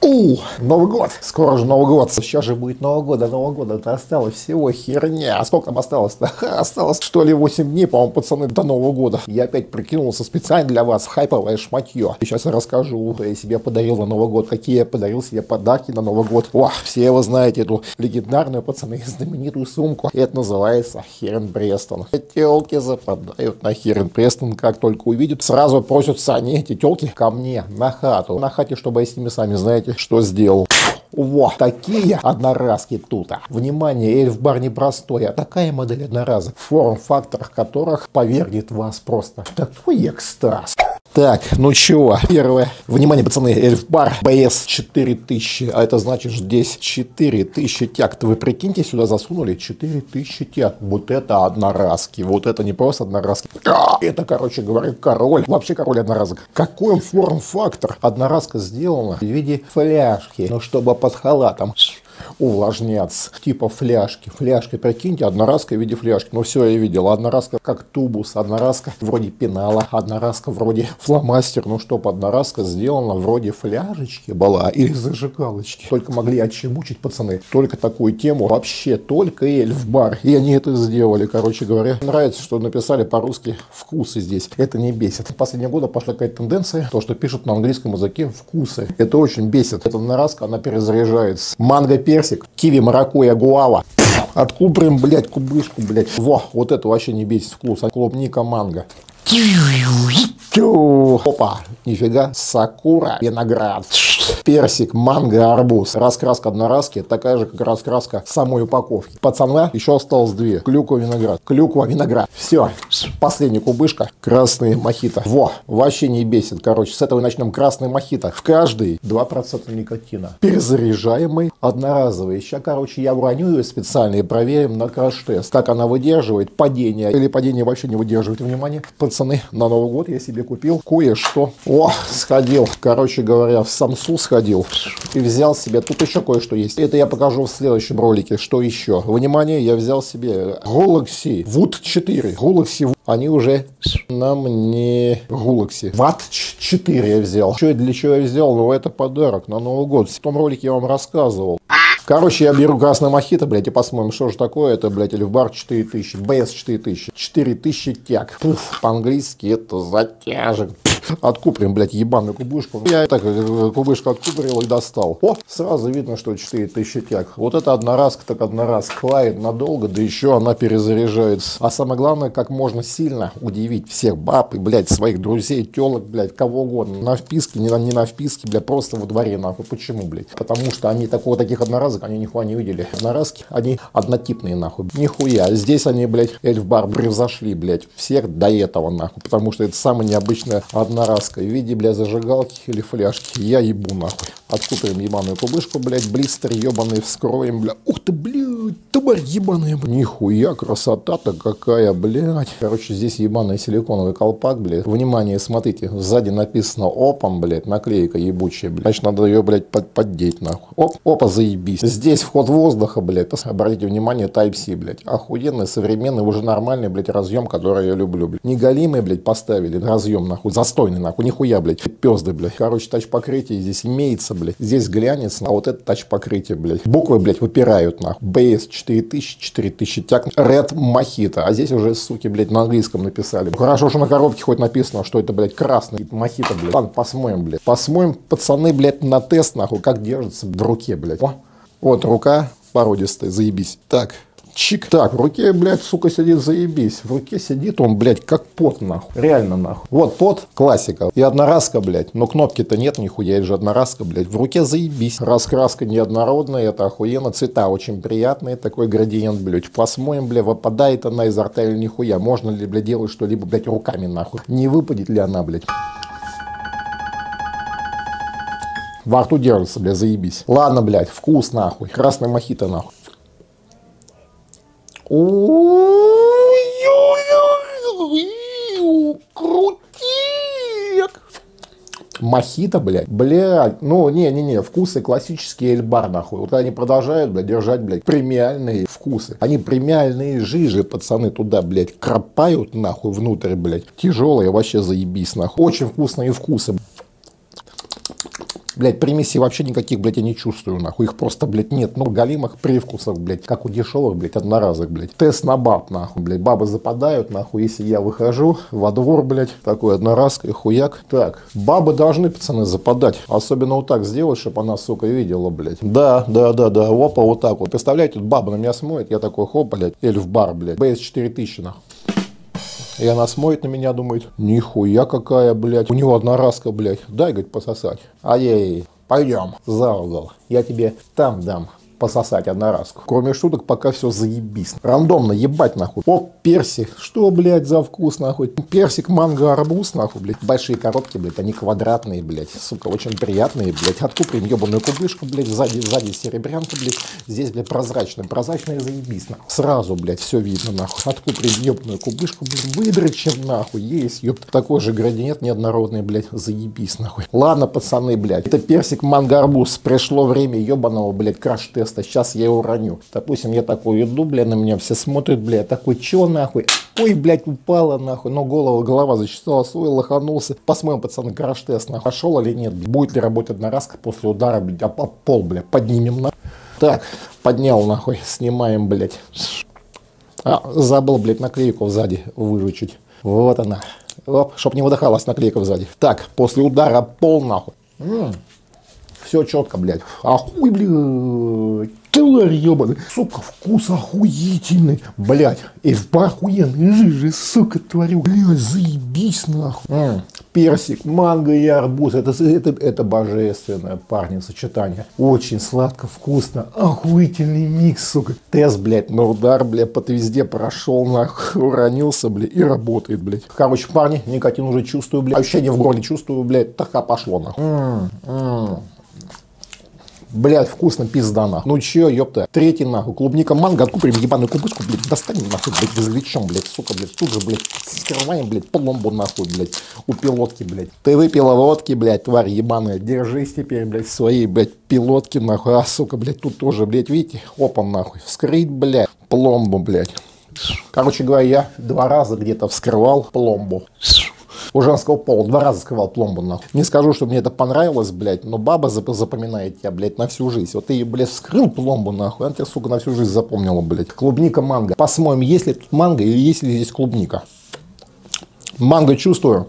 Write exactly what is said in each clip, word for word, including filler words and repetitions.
У, Новый год, скоро же Новый год, сейчас же будет Новый год, до Нового года это осталось всего херня, а сколько там осталось-то? Осталось что ли восемь дней, по-моему, пацаны, до Нового года. Я опять прикинулся специально для вас хайповое шматье. Сейчас я расскажу, что я себе подарил на Новый год, какие я подарил себе подарки на Новый год. О, все вы знаете эту легендарную, пацаны, знаменитую сумку, это называется Херен Престон. Телки западают на Херен Престон, как только увидят, сразу просятся они, эти телки, ко мне на хату. На хате, чтобы я с ними, сами знаете, что сделал. Во, такие одноразки тут. Внимание, эльф-бар непростой, а такая модель одноразок, форм-фактор которых повергнет вас просто в такой экстаз. Так, ну чего, первое. Внимание, пацаны, эльф-бар би эс четыре тысячи, а это значит здесь четыре тысячи тяг. Вы прикиньте, сюда засунули четыре тысячи тяг. Вот это одноразки, вот это не просто одноразки. А, это, короче говоря, король, вообще король одноразок. Какой он форм-фактор? Одноразка сделана в виде фляжки, но чтобы под халатом увлажняться, типа фляжки. Фляжки, прикиньте, одноразка в виде фляжки. Ну все, я видел. Одноразка как тубус, одноразка вроде пенала, одноразка вроде фломастер. Ну что, одноразка сделана вроде фляжечки была или зажигалочки. Только могли отчебучить, пацаны. Только такую тему. Вообще, только эльф-бар. И они это сделали, короче говоря. Нравится, что написали по-русски вкусы здесь. Это не бесит. В последние годы пошла какая-то тенденция, то, что пишут на английском языке вкусы. Это очень бесит. Эта одноразка, она перезаряжается. Манго, персик, киви, маракуйя, гуава. Откупорим, блядь, кубышку, блядь. Во, вот это вообще не бесит вкус. Клубника, манго. Опа, нифига, сакура, виноград, персик, манго, арбуз. Раскраска одноразки такая же, как раскраска самой упаковки. Пацана еще осталось две. Клюква, виноград. Клюква, виноград. Все, последняя кубышка. Красный мохито. Во, вообще не бесит. Короче, с этого и начнем. Красный мохито. В каждый два процента никотина. Перезаряжаемый, одноразовый. Сейчас, короче, я уроню ее специально и проверим на краш-тест. Как она выдерживает падение или падение вообще не выдерживает. Внимание, пацаны, на Новый год я себе купил кое-что. О, сходил, короче говоря, в Samsung сходил и взял себе, тут еще кое-что есть. Это я покажу в следующем ролике, что еще. Внимание, я взял себе Galaxy Wood четыре. Galaxy, они уже на мне Galaxy Watt четыре я взял. Что, для чего я взял? Ну, это подарок на Новый год. В том ролике я вам рассказывал. Короче, я беру красный мохито, блядь, и посмотрим, что же такое. Это, блядь, эльф-бар четыре тысячи, би эс четыре тысячи, четыре тысячи тяг. Пуф, по-английски это затяжек. Откупорим, блядь, ебаную кубышку. Я так кубышку откупорил и достал. О, сразу видно, что четыре тысячи тяг. Вот это одноразка, так одноразка. Хватит надолго, да еще она перезаряжается. А самое главное, как можно сильно удивить всех баб и, блядь, своих друзей, телок, блядь, кого угодно. На вписке, не на, не на вписке, блядь, просто во дворе, нахуй. Почему, блядь? Потому что они такого, таких одноразок, они нихуя не видели. Одноразки, они однотипные, нахуй. Нихуя. Здесь они, блядь, эльф-бар превзошли, блядь, всех до этого, нахуй. Потому что это самая необычная одноразка в виде, блядь, зажигалки или фляжки. Я ебу, нахуй. Откупорим ебаную кубышку, блядь, блистер ебаный вскроем, блядь. Ух ты, блядь, тварь ебаная, блядь. Нихуя, красота-то какая, блядь. Короче, здесь ебаный силиконовый колпак, блядь. Внимание, смотрите, сзади написано опом, блядь, наклейка ебучая, блядь. Значит, надо ее, блядь, под поддеть, нахуй. Оп, опа, заебись. Здесь вход воздуха, блядь. Обратите внимание, Type-C, блядь. Охуенный, современный, уже нормальный, блядь, разъем, который я люблю, блядь. Не голимый, блядь, поставили разъем, нахуй. Застойный, нахуй. Нихуя, блядь. Пёзды, блядь. Короче, тач-покрытие здесь имеется, блядь. Здесь глянец, а вот это тач-покрытие, блядь. Буквы, блядь, выпирают, нахуй. би эс четыре тысячи, четыре тысячи тяг. Red Mojito. А здесь уже, суки, блядь, на английском написали. Хорошо, что на коробке хоть написано, что это, блядь, красный мохито, блядь. Ладно, посмотрим, блядь. Посмотрим, пацаны, блядь, на тест, нахуй, как держится в руке, блядь. О, вот рука породистая, заебись. Так. Чик. Так, в руке, блядь, сука, сидит, заебись. В руке сидит он, блядь, как пот, нахуй. Реально, нахуй. Вот пот, классика. И одноразка, блядь. Но кнопки-то нет, нихуя, это же одноразка, блядь. В руке заебись. Раскраска неоднородная, это охуенно. Цвета очень приятные, такой градиент, блядь. Посмотрим, блядь, выпадает она изо рта или нихуя. Можно ли, блядь, делать что-либо, блядь, руками, нахуй. Не выпадет ли она, блядь. Во рту держится, блядь, заебись. Ладно, блядь, вкус, нахуй. Красный мохито, нахуй. Крутик. Мохито, блядь. Блядь. Ну, не-не-не. Вкусы классические эльф-бар, нахуй. Вот они продолжают, блядь, держать, блядь, премиальные вкусы. Они премиальные жижи, пацаны, туда, блядь, кропают, нахуй, внутрь, блядь. Тяжелые, вообще заебись, нахуй. Очень вкусные вкусы. Блядь, примесей вообще никаких, блядь, я не чувствую, нахуй. Их просто, блядь, нет. Ну, галимых привкусов, блядь, как у дешевых, блядь, одноразок, блядь. Тест на баб, нахуй, блядь. Бабы западают, нахуй, если я выхожу во двор, блядь, такой одноразкой, хуяк. Так, бабы должны, пацаны, западать. Особенно вот так сделать, чтобы она, сука, видела, блядь. Да, да, да, да, опа, вот так вот. Представляете, тут баба на меня смотрит, я такой, хоп, блядь, эльф-бар, блядь, бэ эс четыре тысячи, нахуй. И она смотрит на меня, думает, нихуя какая, блядь. У него одноразка, блядь. Дай, говорит, пососать. А ей, пойдем за угол. Я тебе там дам пососать одноразку. Кроме шуток, пока все заебись. Рандомно ебать, нахуй. О, персик. Что, блядь, за вкус, нахуй? Персик, манго, арбуз, нахуй, блядь. Большие коробки, блядь, они квадратные, блядь. Сука, очень приятные, блядь. Откупим ебаную кубышку, блядь. Сзади, сзади серебрянка, блядь. Здесь, блядь, прозрачная. Прозрачная заебись, нахуй. Сразу, блядь, все видно, нахуй. Откупим ебаную кубышку, блядь. Выдрочим, нахуй. Есть, ёб. Такой же градиент неоднородный, блядь. Заебись, нахуй. Ладно, пацаны, блядь. Это персик, манго, арбуз. Пришло время ебаного, блядь, краш-теста. Сейчас я его раню. Допустим, я такой иду, бля, на меня все смотрят, бля, такой, чё нахуй? Ой, блядь, упала нахуй. Но голова, голова зачесалась, ой, лоханулся. Посмотрим, пацаны, краш-тест, нахуй, пошел или нет? Будет ли работать одноразка после удара, блядь, а пол, бля, поднимем, нахуй. Так, поднял, нахуй, снимаем, блядь. А, забыл, блядь, наклейку сзади выжучить. Вот она. Оп, чтоб не выдыхалась наклейка сзади. Так, после удара пол, нахуй. М-м. Все четко, блядь. Охуй, блядь. Тварь ебаный. Сука, вкус охуительный. Блядь. Эльф-бар охуенный. Жижи, сука, творю. Блядь, заебись, нахуй. М-м. Персик, манго и арбуз. Это, это, это божественное, парни, сочетание. Очень сладко, вкусно. Охуительный микс, сука. Тест, блядь, на удар, блядь, под везде прошел, нахуй. Уронился, блядь, и работает, блядь. Короче, парни, никотин уже чувствую, блядь. Ощущение в горле чувствую, блядь. Так, а пошло, нахуй. М-м-м. Блядь, вкусно, пизда, нахуй. Ну чё, ёпта. Третий, нахуй. Клубника, манго. Откупим ебаную кубышку, блядь. Достанем, нахуй, блядь, извлечем, блядь, сука, блядь. Тут же, блядь, скрываем, блядь, пломбу, нахуй, блядь. У пилотки, блядь. Ты выпила водки, блядь, тварь ебаная. Держись теперь, блядь, своей, блядь, пилотки, нахуй. А, сука, блядь, тут тоже, блядь, видите? Опа, нахуй. Вскрыть, блядь, пломбу, блядь. Короче говоря, я два раза где-то вскрывал пломбу. У женского пола два раза скрывал пломбу, нахуй. Не скажу, что мне это понравилось, блядь, но баба запоминает тебя, блядь, на всю жизнь. Вот ты ей, блядь, вскрыл пломбу, нахуй, она тебя, сука, на всю жизнь запомнила, блядь. Клубника, манго. Посмотрим, есть ли тут манго или есть ли здесь клубника. Манго чувствую.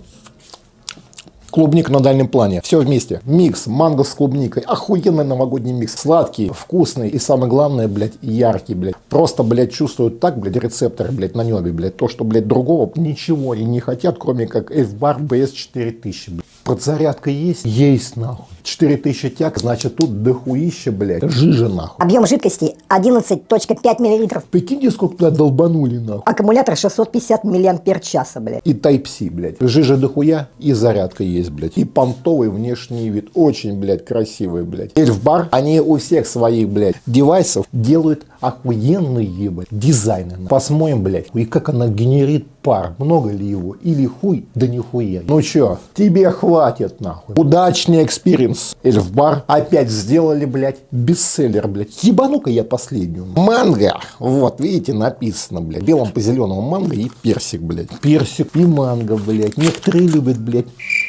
Клубника на дальнем плане. Все вместе. Микс. Манго с клубникой. Охуенный новогодний микс. Сладкий, вкусный и самое главное, блядь, яркий, блядь. Просто, блядь, чувствуют так, блядь, рецепторы, блядь, на небе, блядь. То, что, блядь, другого ничего и не хотят, кроме как эльф-бар бэ эс четыре тысячи, блядь. Подзарядка есть? Есть, нахуй. четыре тысячи тяг, значит, тут дохуище, блядь. Жижа, нахуй. Объем жидкости одиннадцать целых пять миллилитров. Прикиньте, сколько туда долбанули, нахуй. Аккумулятор шестьсот пятьдесят миллиампер-часа, блядь. И Type-C, блядь. Жижа дохуя и зарядка есть, блядь. И понтовый внешний вид. Очень, блядь, красивый, блядь. Эльф-бар, они у всех своих, блядь, девайсов делают охуенные, блядь, дизайны. Посмотрим, блядь, и как она генерит пар. Много ли его? Или хуй? Да нихуя. Ну чё, тебе хватит, нахуй. Удачный экспириенс. Эльф-бар опять сделали, блядь, бестселлер, блядь. Ебану-ка я последнюю. Манго. Вот, видите, написано, блядь. Белым по зеленому манго и персик, блядь. Персик и манго, блядь. Некоторые любят, блядь,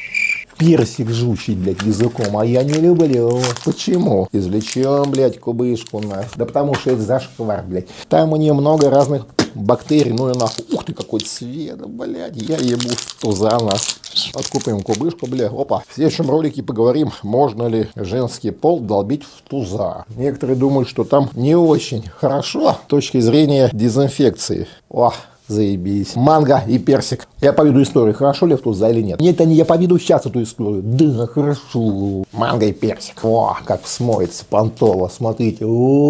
персик жучить, блядь, языком, а я не люблю. Почему? Извлечем, блядь, кубышку, нахуй. Да потому что это зашквар, блядь. Там у нее много разных бактерий, ну и нахуй. Ух ты, какой цвет, блядь, я ебу туза нас. Откупаем кубышку, блядь, опа. В следующем ролике поговорим, можно ли женский пол долбить в туза. Некоторые думают, что там не очень хорошо с точки зрения дезинфекции. О, заебись. Манго и персик. Я поведу историю, хорошо ли в туза или нет. Нет, не я поведу сейчас эту историю. Да, хорошо. Манго и персик. О, как смоется понтово, смотрите.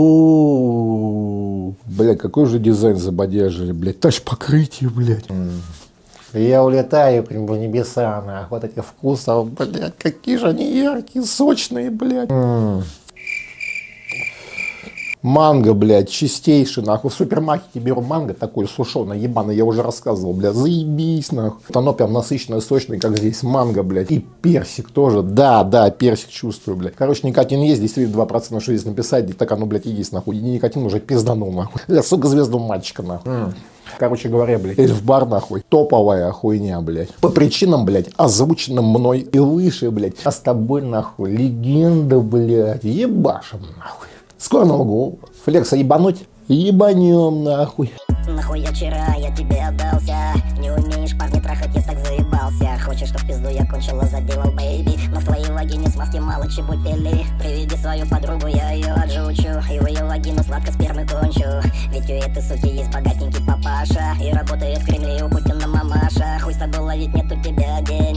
О-о-о. Бля, какой же дизайн забодяжили, блядь. Тач покрытие, блядь. Я улетаю прям в небеса, нахуй. Вот эти вкусы, блядь, какие же они яркие, сочные, блядь. Манго, блядь, чистейший, нахуй. В супермаркете беру манго такой сушеный, ебаный, я уже рассказывал, блядь, заебись, нахуй. Вот оно прям насыщенное, сочное, как здесь манго, блядь. И персик тоже, да, да, персик чувствую, блядь. Короче, никотин есть, здесь тридцать два процента, что здесь написать, и так оно, блядь, и есть, нахуй. И никотин уже пизданул, нахуй. Бля, сука, звезду мальчика, нахуй. Mm. Короче говоря, блядь, эльф-бар, нахуй, топовая хуйня, блядь. По причинам, блядь, озвученным мной и выше, блядь. А с тобой, нахуй, легенда, блядь, ебашим, нахуй. Скоро Новый год. Флекса ебануть? Ебанем, нахуй. Нахуй вчера я тебе отдался. Не умеешь парни трахать, я так заебался. Хочешь, чтоб пизду я кончила, заделал, бэйби. Но в твоей вагине смазки мало чего пили. Приведи свою подругу, я ее отжучу. И в ее вагину сладко спермы кончу. Ведь у этой суки есть богатенький папаша. И работает в Кремле у Путина мамаша. Хуй с тобой ловить, нет у тебя денег.